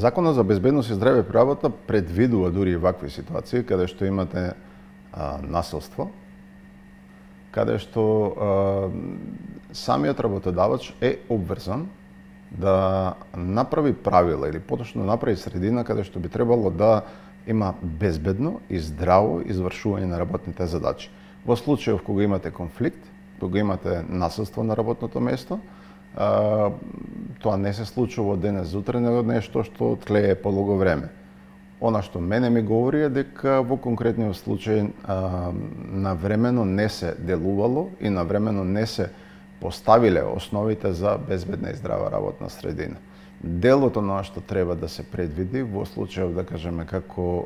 Законот за безбедност и здраве при работа предвидува дури и вакви ситуации каде што имате насилство, каде што самиот работодавач е обврзан да направи правила или поточно направи средина каде што би требало да има безбедно и здраво извршување на работните задачи. Во случајов кога имате конфликт, кога имате насилство на работното место, тоа не се случува денес зутре, него нешто што тлее подолго време. Она што мене ми говори е дека во конкретниот случај навремено не се делувало и навремено не се поставиле основите за безбедна и здрава работна средина. Делот на што треба да се предвиди во случајов, да кажеме, како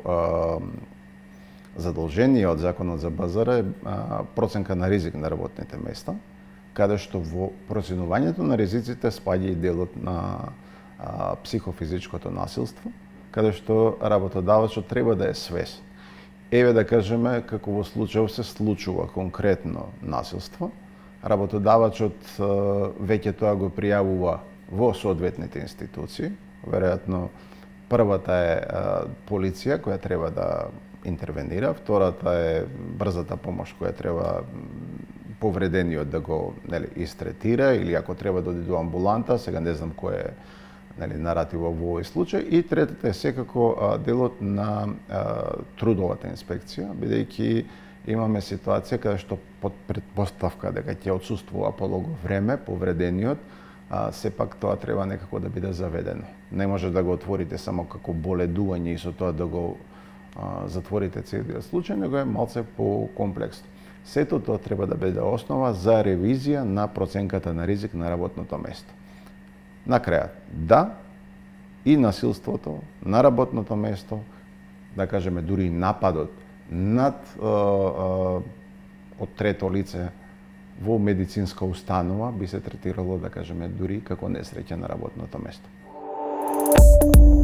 задолжение од Законот за БЗР е проценка на ризик на работните места, каде што во проценувањето на ризиците спаѓа и делот на психофизичкото насилство, каде што работодавачот треба да е свесен. Еве да кажеме како во случајов се случува конкретно насилство, работодавачот веќе тоа го пријавува во соодветните институции, веројатно првата е полиција која треба да интервенира, втората е брзата помош која треба повредениот да го истретира или ако треба да оди до амбуланта, сега не знам кој е наратива во овој случај, и третата е секако делот на трудовата инспекција, бидејќи имаме ситуација каде што под претпоставка дека ќе отсуствува подолго време повредениот, сепак тоа треба некако да биде заведено. Не може да го отворите само како боледување и со тоа да го затворите целиот случај, него е малце по-комплексно. Сето тоа треба да биде основа за ревизија на проценката на ризик на работното место. На крајот, да, и насилството на работното место, да кажеме дури и нападот над од трето лице во медицинска установа би се третирало, да кажеме, дури како несреќа на работното место.